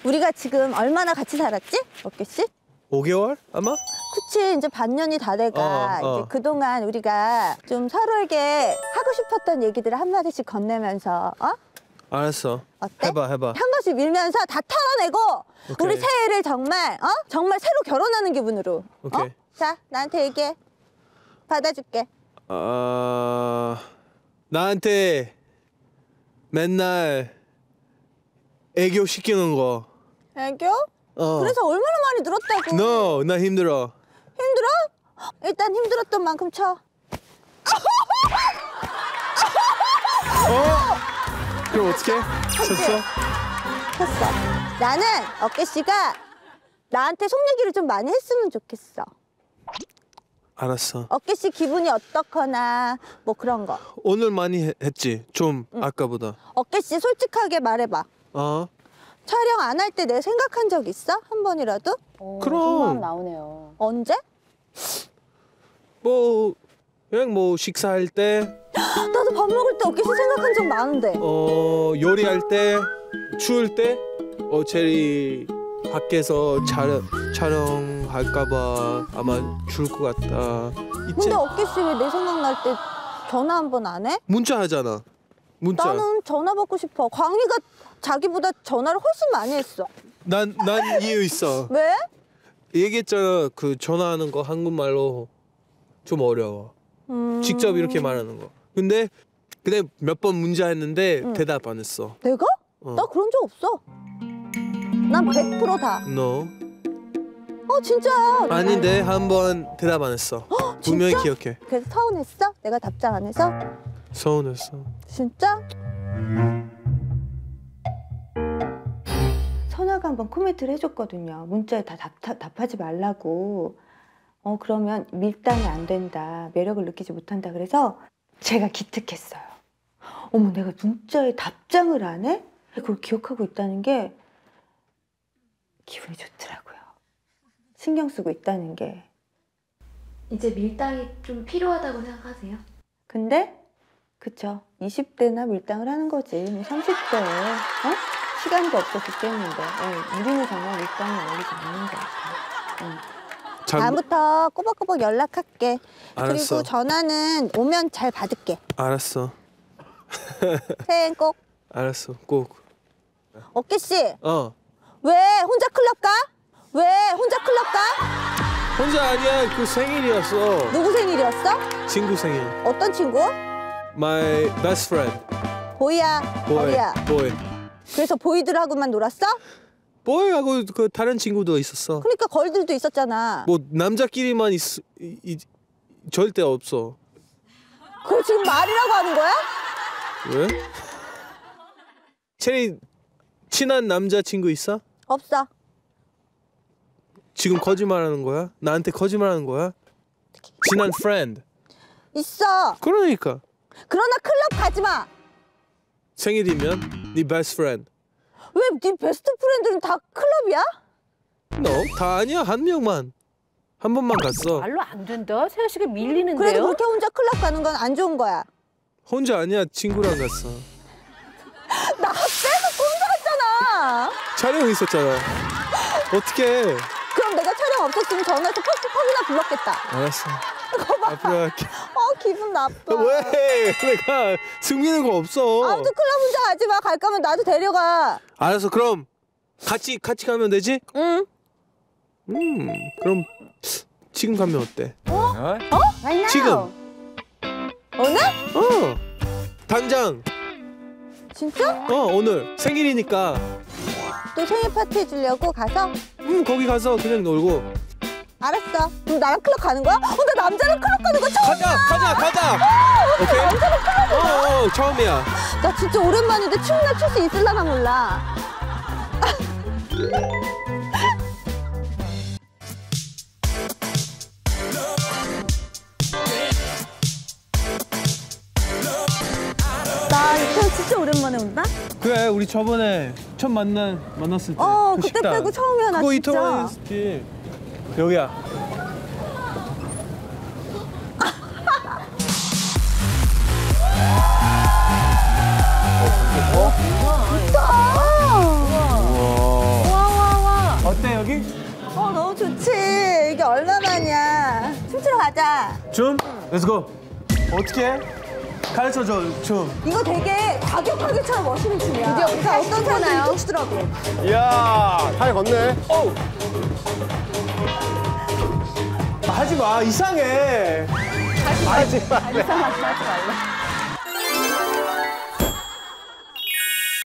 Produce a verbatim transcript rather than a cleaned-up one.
우리가 지금 얼마나 같이 살았지? 어깨 씨? 오 개월 아마? 그치, 이제 반년이 다 돼가. 어, 어. 이제 그동안 우리가 좀 서로에게 하고 싶었던 얘기들을 한마디씩 건네면서, 어? 알았어. 어때? 해봐, 해봐. 한 번씩 밀면서 다 털어내고 오케이. 우리 새해를 정말, 어? 정말 새로 결혼하는 기분으로. 오케이. 어? 자, 나한테 얘기해. 받아줄게. 아... 나한테 맨날 애교 시키는 거. 애교? 어. 그래서 얼마나 많이 늘었다고. No, 나 힘들어. 힘들어? 일단 힘들었던 만큼 쳐. 어? 그럼 어떻게? 쳤어? 쳤어. 나는 어깨 씨가 나한테 속 얘기를 좀 많이 했으면 좋겠어. 알았어. 어깨 씨 기분이 어떻거나 뭐 그런 거. 오늘 많이 해, 했지? 좀 응. 아까보다. 어깨 씨 솔직하게 말해봐. 어? 촬영 안 할 때 내 생각한 적 있어? 한 번이라도? 오, 그럼. 속마음 나오네요. 언제? 뭐 그냥 뭐 식사할 때, 나도 밥 먹을 때 어깨 씨 생각한 적 많은데. 어 요리할 때, 추울 때, 어 제리 밖에서 촬영 촬영할까봐 아마 줄 것 같다. 있지? 근데 어깨 씨 왜 내 생각날 때 전화 한 번 안 해? 문자 하잖아. 문자. 나는 전화 받고 싶어. 광희가 자기보다 전화를 훨씬 많이 했어. 난, 난 이유 있어. 왜? 얘기했잖아. 그 전화하는 거 한국말로 좀 어려워. 음... 직접 이렇게 말하는 거. 근데 그냥 몇 번 문자 했는데 응. 대답 안 했어. 내가? 어. 나 그런 적 없어. 난 백 퍼센트 다. No. 어 진짜. 아닌데 한 번 대답 안 했어. 헉, 분명히 진짜? 기억해. 그래서 서운했어? 내가 답장 안 해서? 서운했어. 진짜? 선아가 한번 코멘트를 해줬거든요. 문자에 다 답, 답, 답하지 말라고. 어 그러면 밀당이 안 된다. 매력을 느끼지 못한다. 그래서 제가 기특했어요. 어머 내가 문자에 답장을 안 해? 그걸 기억하고 있다는 게 기분이 좋더라고요. 신경 쓰고 있다는 게. 이제 밀당이 좀 필요하다고 생각하세요? 근데 그쵸. 이십 대나 밀당을 하는 거지. 뭐 삼십 대에 어? 시간도 없었기 때문인데 네, 우리는 정말 밀당이 어울리지 않는 것 같아요. 응. 장... 다음부터 꼬박꼬박 연락할게. 알았어. 그리고 전화는 오면 잘 받을게. 알았어. 새해엔 꼭. 알았어. 꼭. 어깨씨. 어. 왜 혼자 클럽 가? 왜 혼자 클럽 가? 혼자 아니야. 그 생일이었어. 누구 생일이었어? 친구 생일. 어떤 친구? My best friend. 보이야. 보이. 보이야. 보이. 그래서 보이들하고만 놀았어? 보이하고 그 다른 친구도 있었어. 그러니까 걸들도 있었잖아. 뭐 남자끼리만 있, 이, 이, 절대 없어. 그거 지금 말이라고 하는 거야? 왜? 체리 친한 남자친구 있어? 없어. 지금 거짓말하는 거야? 나한테 거짓말하는 거야? 친한 friend. 있어. 그러니까. 그러나 클럽 가지 마. 생일이면 네 best friend. 왜 네 베스트 프렌드는 다 클럽이야? 너? 다 아니야. 한 명만. 한 번만 갔어. 말로 안 된다. 세아 씨가 밀리는데요. 그래도 그렇게 혼자 클럽 가는 건 안 좋은 거야. 혼자 아니야. 친구랑 갔어. 나 빼서 혼자 갔잖아. 촬영 있었잖아. 어떡해. 그럼 내가 촬영 없었으면 전화해서 퍽퍽퍽이나 불렀겠다. 알았어. 그거 봐. 앞으로 할게. 어 기분 나빠. 왜? 내가 숨기는 거 없어. 아무튼 클럽 혼자 가지 마. 갈 거면 나도 데려가. 알았어. 그럼 같이 같이 가면 되지? 응. 음. 그럼 지금 가면 어때? 어? Right now. 지금. 오늘? 어. 당장. 진짜? 어 오늘 생일이니까. 또 생일 파티 해주려고 가서? 음 거기 가서 그냥 놀고. 알았어. 그럼 나랑 클럽 가는 거야? 어, 나 남자랑 클럽 가는 거 처음이야. 가자, 가자, 가자. 어, 오케이. 남자랑 클럽 어, 어, 어, 처음이야. 나 진짜 오랜만인데 춤이나 출 수 있을라나 몰라. 나 이거 진짜 오랜만에 온다? 그래, 우리 저번에 처음 만난 만났을 때. 어, 그 그때 식당. 빼고 처음이야, 나 그거 진짜. 이태원이었지. 여기야. 와, 얼마만이야. 춤추러 가자. 춤? 렛츠고. 어떻게 해? 가르쳐줘, 춤. 이거 되게 과격하게처럼 멋있는 춤이야. 드디어 그러니까 어떤 사람들이 춤추나요? 또 추더라고. 이야, 잘 걷네. 어우. 하지 마, 이상해. 하지 마. 하지 말라.